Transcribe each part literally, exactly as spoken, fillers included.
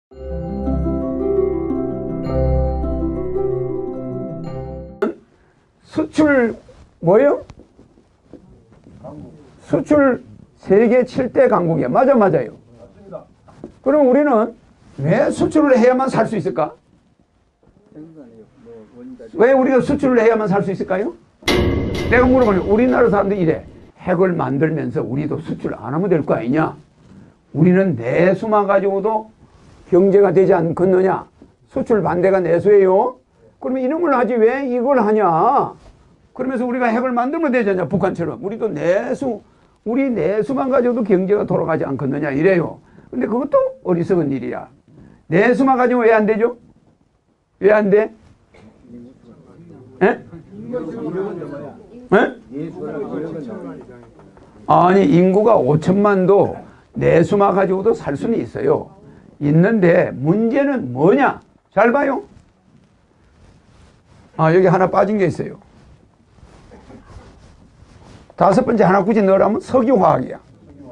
수출 뭐예요? 수출 세계 칠 대 강국이야. 맞아, 맞아요. 그럼 우리는 왜 수출을 해야만 살 수 있을까? 왜 우리가 수출을 해야만 살 수 있을까요? 내가 물어보니 우리나라 사람들이 이래. 핵을 만들면서 우리도 수출 안 하면 될 거 아니냐? 우리는 내수만 가지고도 경제가 되지 않겠느냐? 수출 반대가 내수예요. 그러면 이놈을 하지 왜 이걸 하냐? 그러면서 우리가 핵을 만들면 되잖아. 북한처럼. 우리도 내수, 우리 내수만 가지고도 경제가 돌아가지 않겠느냐 이래요. 근데 그것도 어리석은 일이야. 내수만 가지고 왜 안 되죠? 왜 안 돼? 에? 에? 아니 인구가 오천만도 내수만 가지고도 살 수는 있어요. 있는데 문제는 뭐냐? 잘 봐요. 아 여기 하나 빠진 게 있어요. 다섯 번째 하나 굳이 넣으라면 석유화학이야.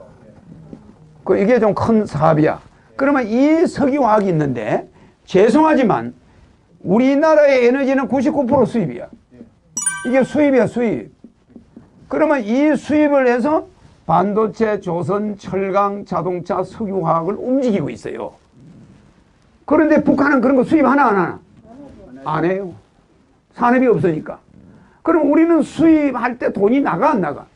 그 이게 좀 큰 사업이야. 그러면 이 석유화학이 있는데 죄송하지만 우리나라의 에너지는 구십구 퍼센트 수입이야. 이게 수입이야, 수입. 그러면 이 수입을 해서 반도체, 조선, 철강, 자동차, 석유화학을 움직이고 있어요. 그런데 북한은 그런 거 수입 하나 안 하나? 안 해요. 산업이 없으니까. 그럼 우리는 수입할 때 돈이 나가 안 나가?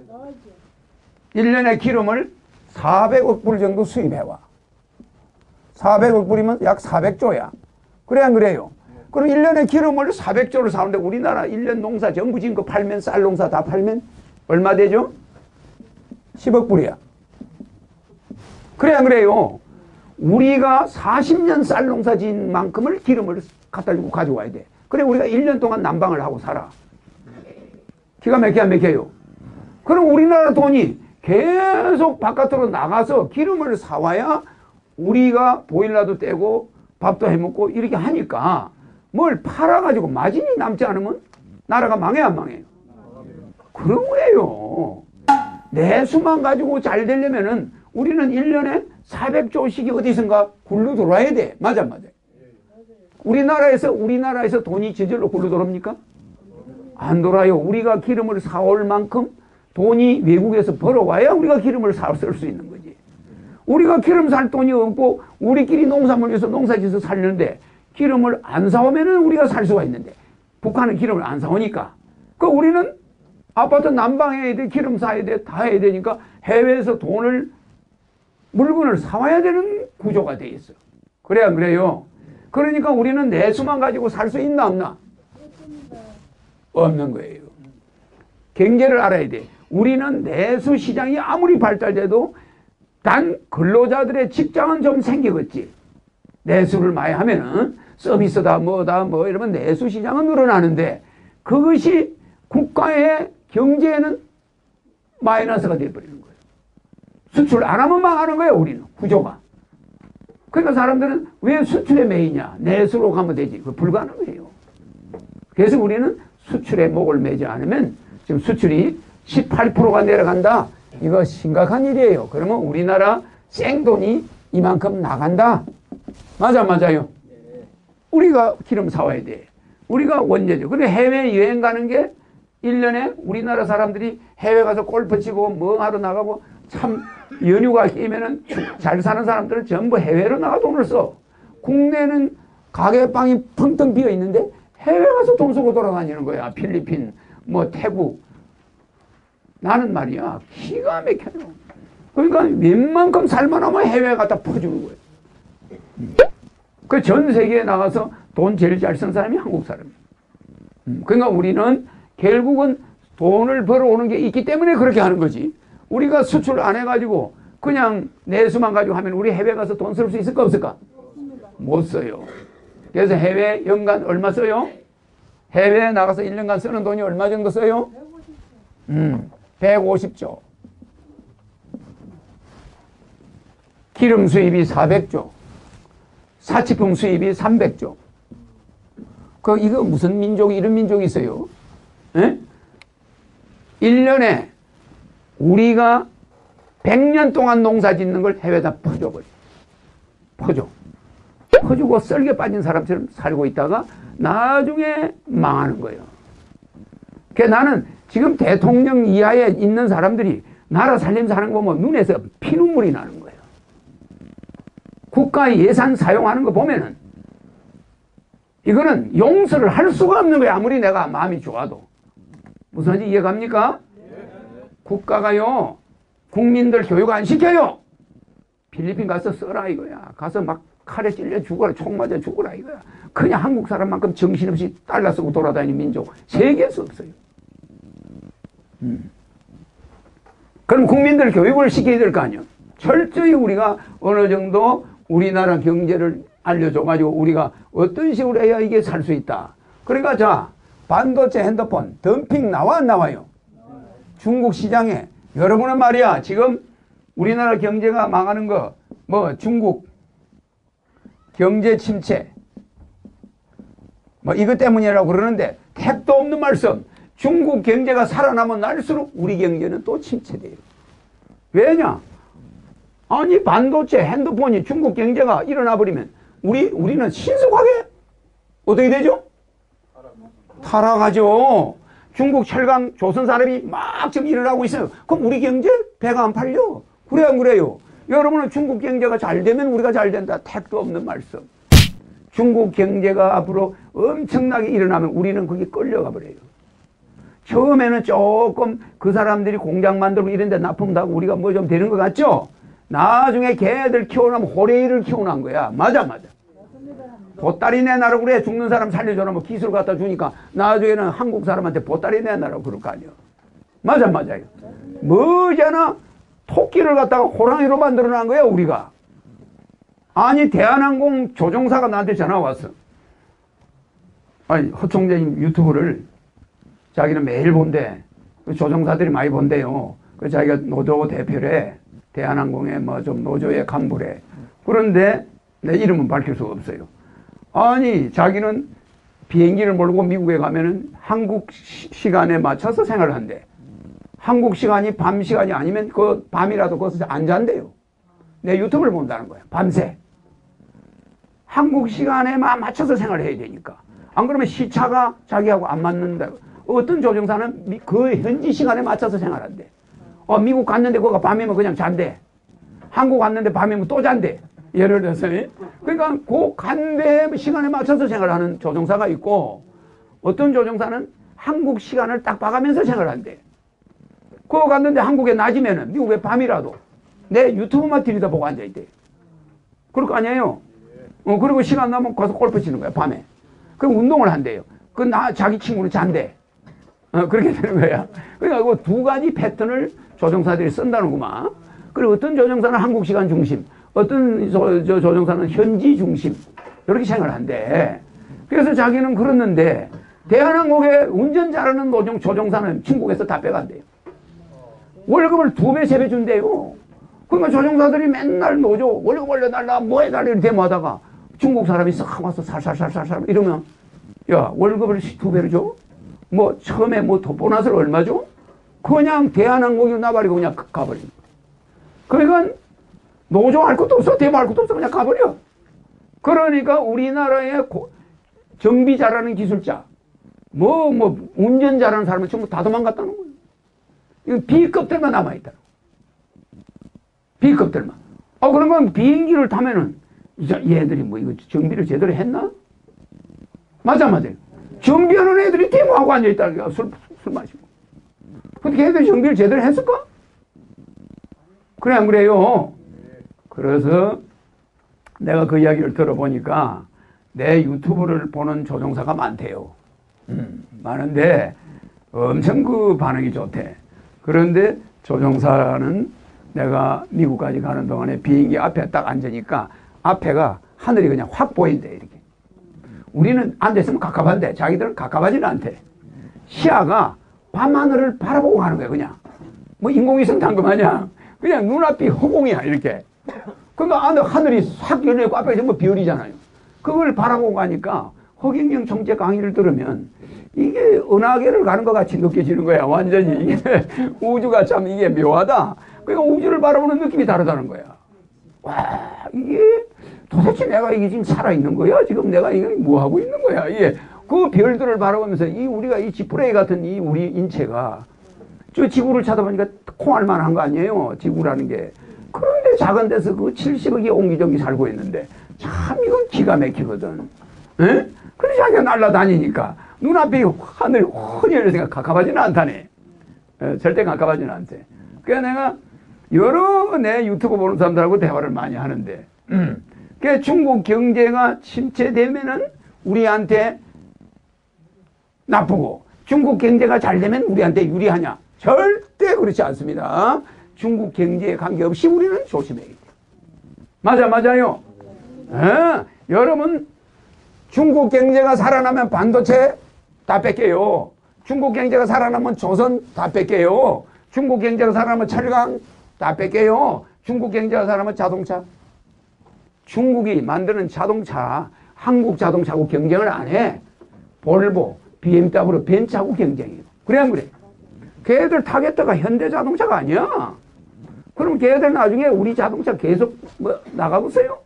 일 년에 기름을 사백억 불 정도 수입해와. 사백억 불이면 약 사백조야. 그래 안 그래요? 그럼 일 년에 기름을 사백조를 사는데 우리나라 일 년 농사 전부 지은 거 팔면 쌀 농사 다 팔면 얼마 되죠? 십억 불이야. 그래 안 그래요? 우리가 사십 년 쌀 농사 지은 만큼을 기름을 갖다 주고 가져와야 돼. 그래 우리가 일 년 동안 난방을 하고 살아. 기가 막혀 안 막혀요? 그럼 우리나라 돈이 계속 바깥으로 나가서 기름을 사와야 우리가 보일러도 떼고 밥도 해먹고 이렇게 하니까 뭘 팔아가지고 마진이 남지 않으면 나라가 망해 안 망해요? 그런 거예요. 내수만 가지고 잘 되려면은 우리는 일 년에 사백조씩이 어디선가 굴러 들어와야 돼. 맞아, 맞아. 우리나라에서, 우리나라에서 돈이 저절로 굴러 들어옵니까? 안 돌아요. 우리가 기름을 사올 만큼 돈이 외국에서 벌어와야 우리가 기름을 사 쓸 수 있는 거지. 우리가 기름 살 돈이 없고 우리끼리 농산물 위해서 농사지어서 살는데 기름을 안 사오면은 우리가 살 수가 있는데 북한은 기름을 안 사오니까 그 우리는 아파트 난방해야 돼, 기름 사야 돼, 다 해야 되니까 해외에서 돈을 물건을 사와야 되는 구조가 돼 있어. 그래 안 그래요? 그러니까 우리는 내수만 가지고 살 수 있나 없나? 없는 거예요. 경제를 알아야 돼. 우리는 내수 시장이 아무리 발달돼도 단 근로자들의 직장은 좀 생기겠지. 내수를 많이 하면은 서비스다 뭐다 뭐 이러면 내수 시장은 늘어나는데 그것이 국가의 경제에는 마이너스가 되어버리는 거예요. 수출 안 하면 망하는 거예요. 우리는 구조가. 그러니까 사람들은 왜 수출에 매이냐? 내수로 가면 되지. 그거 불가능해요. 그래서 우리는 수출에 목을 매지 않으면 지금 수출이 십팔 퍼센트가 내려간다. 이거 심각한 일이에요. 그러면 우리나라 생돈이 이만큼 나간다. 맞아, 맞아요. 우리가 기름 사와야 돼. 우리가 원재죠. 근데 해외 여행 가는 게 일 년에 우리나라 사람들이 해외 가서 골프 치고 뭐 하러 나가고 참 연휴가 끼면은 잘 사는 사람들은 전부 해외로 나가 돈을 써. 국내는 가게방이 텅텅 비어 있는데 해외 가서 돈 쓰고 돌아다니는 거야. 필리핀, 뭐 태국. 나는 말이야 기가 막혀요. 그러니까 웬만큼 살만하면 해외에 갖다 퍼주는 거예요. 그 전 세계에 나가서 돈 제일 잘 쓴 사람이 한국 사람이에요. 그러니까 우리는 결국은 돈을 벌어오는 게 있기 때문에 그렇게 하는 거지. 우리가 수출 안 해가지고 그냥 내수만 가지고 하면 우리 해외 가서 돈 쓸 수 있을까 없을까? 못 써요. 그래서 해외 연간 얼마 써요? 해외에 나가서 일 년간 쓰는 돈이 얼마 정도 써요? 음, 백오십조. 기름 수입이 사백조. 사치품 수입이 삼백조. 그, 이거 무슨 민족이, 이런 민족이 있어요? 에? 일 년에 우리가 백 년 동안 농사 짓는 걸 해외에다 퍼줘버려. 퍼줘. 퍼주고 썰게 빠진 사람처럼 살고 있다가 나중에 망하는 거예요. 그러니까 나는 지금 대통령 이하에 있는 사람들이 나라 살림서 하는 거 보면 눈에서 피눈물이 나는 거예요. 국가의 예산 사용하는 거 보면은 이거는 용서를 할 수가 없는 거예요. 아무리 내가 마음이 좋아도. 무슨 말인지 이해갑니까? 국가가요, 국민들 교육 안 시켜요. 필리핀 가서 써라 이거야. 가서 막 칼에 찔려 죽어라, 총 맞아 죽어라 이거야. 그냥 한국 사람만큼 정신없이 달러 쓰고 돌아다니는 민족 세계에서 없어요. 음. 그럼 국민들 교육을 시켜야 될 거 아니에요. 철저히 우리가 어느 정도 우리나라 경제를 알려줘가지고 우리가 어떤 식으로 해야 이게 살 수 있다. 그러니까 자, 반도체 핸드폰 덤핑 나와 안 나와요? 중국 시장에. 여러분은 말이야 지금 우리나라 경제가 망하는 거 뭐 중국 경제 침체 뭐 이것 때문이라고 그러는데 택도 없는 말씀. 중국 경제가 살아나면 날수록 우리 경제는 또 침체돼요. 왜냐? 아니 반도체 핸드폰이 중국 경제가 일어나 버리면 우리, 우리는 신속하게 어떻게 되죠? 타락하죠. 중국 철강 조선 산업이 막 지금 일어나고 있어요. 그럼 우리 경제 배가 안 팔려. 그래 안 그래요? 여러분은 중국 경제가 잘 되면 우리가 잘 된다. 택도 없는 말씀. 중국 경제가 앞으로 엄청나게 일어나면 우리는 거기 끌려가 버려요. 처음에는 조금 그 사람들이 공장 만들고 이런 데 납품하고 우리가 뭐 좀 되는 것 같죠? 나중에 걔들 키워놓으면 호레이를 키워놓은 거야. 맞아 맞아. 보따리 내놔라고 그래. 죽는 사람 살려줘라 뭐 기술 갖다 주니까 나중에는 한국 사람한테 보따리 내놔라고 그럴 거 아니야. 맞아 맞아요. 뭐잖아. 토끼를 갖다가 호랑이로 만들어 놓은 거야 우리가. 아니 대한항공 조종사가 나한테 전화 왔어. 아니 허 총재님 유튜브를 자기는 매일 본대. 조종사들이 많이 본대요. 그 자기가 노조 대표래. 대한항공의 뭐 좀 노조의 간부래. 그런데 내 이름은 밝힐 수가 없어요. 아니 자기는 비행기를 몰고 미국에 가면은 한국 시, 시간에 맞춰서 생활을 한대. 한국 시간이 밤 시간이 아니면 그 밤이라도 거기서 안 잔대요. 내 유튜브를 본다는 거야. 밤새. 한국 시간에만 맞춰서 생활을 해야 되니까. 안 그러면 시차가 자기하고 안 맞는다. 어떤 조종사는 그 현지 시간에 맞춰서 생활한대. 어, 미국 갔는데 거기가 밤이면 그냥 잔대. 한국 갔는데 밤이면 또 잔대. 예를 들어서. 그러니까 그 간대 시간에 맞춰서 생활하는 조종사가 있고 어떤 조종사는 한국 시간을 딱 봐가면서 생활한대. 그거 갔는데 한국에 낮이면은 미국에 밤이라도 내 유튜브만 들여다보고 앉아있대. 그럴 거 아니에요? 어, 그리고 시간 나면 가서 골프 치는 거야, 밤에. 그럼 운동을 한대요. 그 나, 자기 친구는 잔대. 어, 그렇게 되는 거야. 그러니까 그 두 가지 패턴을 조종사들이 쓴다는구만. 그리고 어떤 조종사는 한국 시간 중심, 어떤 조, 저 조종사는 현지 중심. 이렇게 생각을 한대. 그래서 자기는 그랬는데, 대한항공에 운전 잘하는 노종, 조종사는 중국에서 다 빼간대요. 월급을 두 배, 세 배 준대요. 그러니까 조종사들이 맨날 노조, 월급 올려달라, 뭐 해달라, 이렇게 데모하다가 중국 사람이 싹 와서 살살살살살 이러면, 야, 월급을 두 배를 줘? 뭐, 처음에 뭐, 더 보너스를 얼마 줘? 그냥 대한항공이 나발이고 그냥 가버려. 그러니까 노조 할 것도 없어, 데모 할 것도 없어, 그냥 가버려. 그러니까 우리나라의 고, 정비 잘하는 기술자, 뭐, 뭐, 운전 잘하는 사람은 전부 다 도망갔다는 거예요. 이건 B급들만 남아있다. B급들만. 아, 그러면 비행기를 타면은, 이제 얘들이 뭐, 이거 정비를 제대로 했나? 맞아, 맞아요. 정비하는 애들이 데모하고 앉아있다는 거야. 술, 술 마시고. 근데 걔네들이 정비를 제대로 했을까? 그래, 안 그래요? 그래서 내가 그 이야기를 들어보니까 내 유튜브를 보는 조종사가 많대요. 음, 많은데 엄청 그 반응이 좋대. 그런데 조종사는 내가 미국까지 가는 동안에 비행기 앞에 딱 앉으니까 앞에가 하늘이 그냥 확 보인대, 이렇게. 우리는 앉아있으면 갑갑한데 자기들은 갑갑하지는 않대. 시야가 밤하늘을 바라보고 가는 거야, 그냥. 뭐 인공위성 탄 거 마냥 그냥 눈앞이 허공이야, 이렇게. 그러니까 안에 하늘이 확 열려있고 앞에 전부 별이잖아요. 그걸 바라보고 가니까 허경영 총재 강의를 들으면 이게 은하계를 가는 것 같이 느껴지는 거야, 완전히. 이게 우주가 참 이게 묘하다. 그러니까 우주를 바라보는 느낌이 다르다는 거야. 와, 이게 도대체 내가 이게 지금 살아있는 거야? 지금 내가 이게 뭐 하고 있는 거야? 예. 그 별들을 바라보면서 이 우리가 이 지푸레기 같은 이 우리 인체가 저 지구를 쳐다보니까 콩알 만한 거 아니에요? 지구라는 게. 그런데 작은 데서 그 칠십억이 옹기종기 살고 있는데 참 이건 기가 막히거든. 예? 그래서 자기가 날아다니니까 눈앞에 하늘이 훤히 열려서 가깝하지는 않다네. 예, 절대 가깝하지는 않대. 그래서 내가 여러 내 유튜브 보는 사람들하고 대화를 많이 하는데 음. 그 중국 경제가 침체되면은 우리한테 나쁘고 중국 경제가 잘 되면 우리한테 유리하냐? 절대 그렇지 않습니다. 중국 경제에 관계없이 우리는 조심해야 돼요. 맞아, 맞아요. 예, 여러분 중국 경제가 살아나면 반도체 다 뺏겨요. 중국 경제가 살아나면 조선 다 뺏겨요. 중국 경제가 살아나면 철강 다 뺏겨요. 중국 경제가 살아나면 자동차. 중국이 만드는 자동차 한국 자동차하고 경쟁을 안 해. 볼보, 비엠더블유, 벤츠하고 경쟁해요. 그래 안 그래? 걔들 타겟터가 현대자동차가 아니야. 그럼 걔들 나중에 우리 자동차 계속 뭐 나가보세요.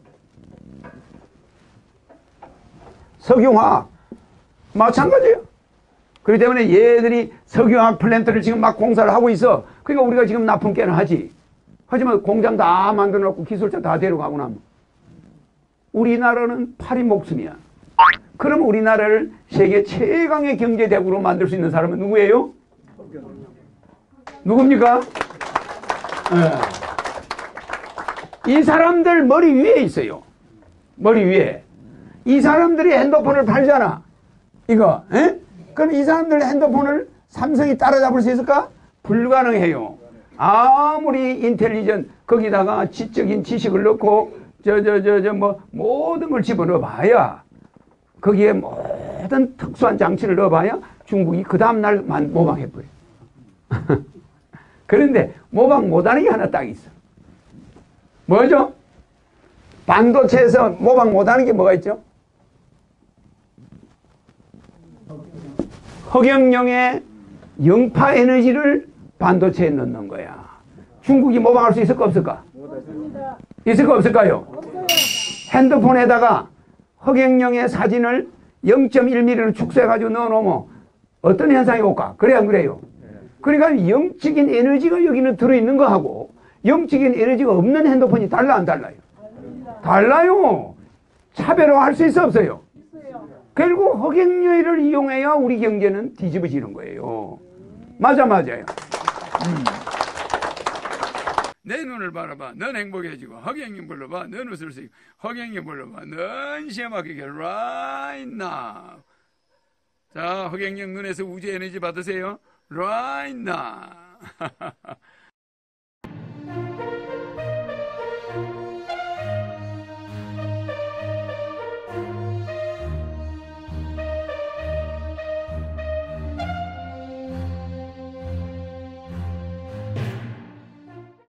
석유화학 마찬가지예요. 그렇기 때문에 얘들이 석유화학 플랜트를 지금 막 공사를 하고 있어. 그러니까 우리가 지금 나쁜 깨는 하지. 하지만 공장 다 만들어 놓고 기술자 다 데려가고 나면 우리나라는 팔이 목숨이야. 그럼 우리나라를 세계 최강의 경제대국으로 만들 수 있는 사람은 누구예요? 누굽니까? 네. 이 사람들 머리 위에 있어요. 머리 위에. 이 사람들이 핸드폰을 팔잖아. 이거. 에? 그럼 이 사람들 핸드폰을 삼성이 따라잡을 수 있을까? 불가능해요. 아무리 인텔리전 거기다가 지적인 지식을 넣고 저 저 저 저 뭐 모든 걸 집어넣어 봐야 거기에 모든 특수한 장치를 넣어 봐야 중국이 그 다음날 모방해버려. 그런데 모방 못하는 게 하나 딱 있어. 뭐죠? 반도체에서 모방 못하는 게 뭐가 있죠? 흑영령의 영파 에너지를 반도체에 넣는 거야. 중국이 모방할 수 있을까 없을까? 없습니다. 있을까 없을까요? 없어요. 핸드폰에다가 흑영령의 사진을 영 점 일 밀리미터를 축소해가지고 넣어놓으면 어떤 현상이 올까? 그래 안 그래요? 그러니까 영적인 에너지가 여기는 들어있는 거하고 영적인 에너지가 없는 핸드폰이 달라 안 달라요? 달라요. 차별화할 수 있어 없어요? 있어요. 결국 흑영유를 이용해야 우리 경제는 뒤집어지는 거예요. 맞아 맞아요. 음. 내 눈을 바라봐. 넌 행복해지고 흑영유 불러봐. 넌 웃을 수 있고 흑영유 불러봐. 넌 시험하게 right now. 자, 흑영유 눈에서 우주 에너지 받으세요. right now.